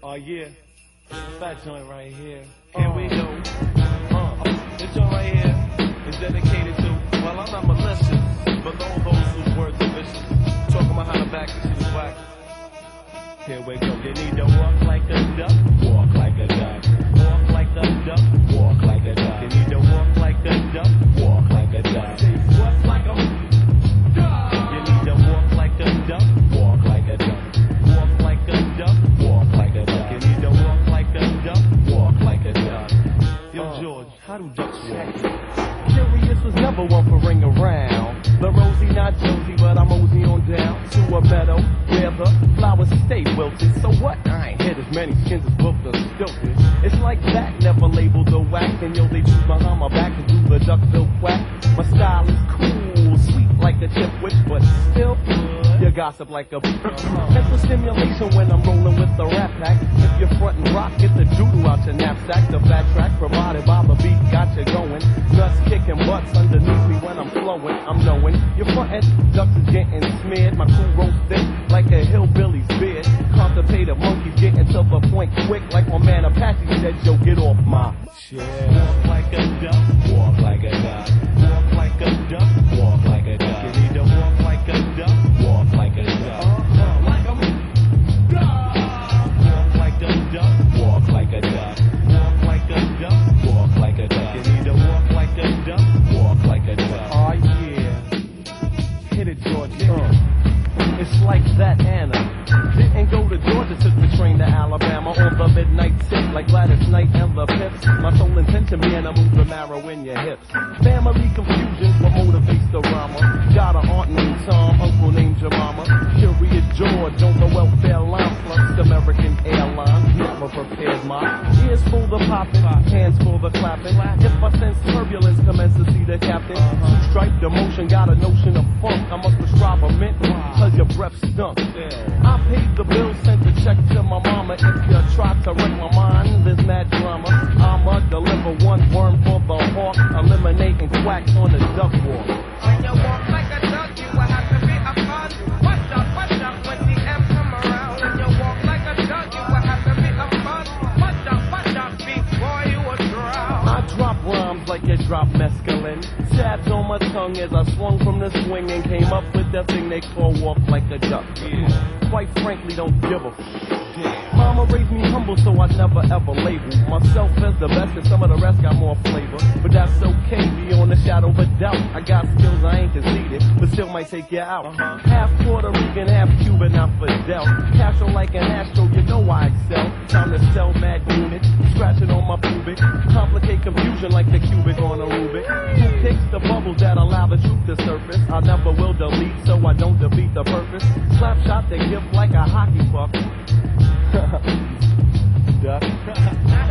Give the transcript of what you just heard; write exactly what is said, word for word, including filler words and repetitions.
Oh yeah, fat joint right here. Here we go. Uh, this joint right here is dedicated to, well, I'm not malicious, but all those whose words are vicious. Talking about how the back is whack. Here we go. You need to walk like a duck, walk like a duck. Walk like a duck, walk like a duck. You need to walk like a duck, walk like a duck. Walk like a duck. You need to walk like a duck, walk like a duck. Walk like a duck, walk like a duck. You need to walk like a duck, walk like a duck. Yo, George, how do ducks walk? Curious was never one for ring around. The Rosie, not Josie, but I'm Rosie on down to a meadow where the flowers stay wilted. So what? I ain't hit as many skins as booked or stilted. It's like that, never labeled the whack. And yo, they choose behind my back to do the duck-bill quack. My style is cool, sweet like a chip whip, but still you gossip like a beat. Mental stimulation when I'm rolling with the rap pack. If you're front and rock, get the doodle out your knapsack. The fat track provided by the beat got you going. Nuts kicking butts underneath me when I'm flowing. I'm knowing you're frontin', ducks is getting smeared. My crew roast thick like a hillbilly's beard. Constipated monkeys getting to the point quick like my man Apache said, yo, get off my shit. Walk like a duck, walk like a duck. Walk like a duck, walk like a duck. You need to walk like a duck, walk like a duck. Uh, like a duck. Walk like a duck, walk like a duck. Walk like a duck, walk like a duck. You need to walk like a duck, walk like a duck. Oh yeah, hit it, George. Uh. It's like that, Anna. Didn't go to Georgia, took the train to Alabama on the midnight tip like Gladys Knight and the Pips. My sole intention being to move the marrow in your hips. Family confusion, what motivates the rhymer? Got an aunt named Tom, uncle named Jemima. Curious George on the welfare line, plus American Airlines. Never prepared my ears full the popping, hands full the clapping. If I sense turbulence, commence to see the captain. Two-stripe demotion, got a notion of funk. I must prescribe a mint, cause your breath stunk. I paid the bill, sent the check to my mama. If you try to wreck my mind, there's mad drama. I'ma deliver one worm for the hawk, eliminating quacks on the duck walk. When you walk like a duck, you will have to be a fun. Watch out, watch out when the M come around. When you walk like a duck, you will have to be a fun. Watch out, watch out, before you will drown. I drop rhymes like you drop mescaline. Tabs on my tongue as I swung from the swing and came up with that thing they call walk like a duck. Yeah. Quite frankly, don't give a f***. Mama raised me humble, so I never ever label myself as the best, and some of the rest got more flavor. But that's okay, beyond the shadow of a doubt. I got skills I ain't conceited, but still might take you out. Uh-huh. Half Puerto Rican, half Cuban, not Fidel. Castro like an Astro, you know I excel. Time to sell mad units, scratching on my pubic. Complicate confusion like the cubic on a Rubik. Who kicks the bubbles that allow the truth to surface? I never will delete, so I don't defeat the purpose. Slap shot, they give like a hockey puck. Duck.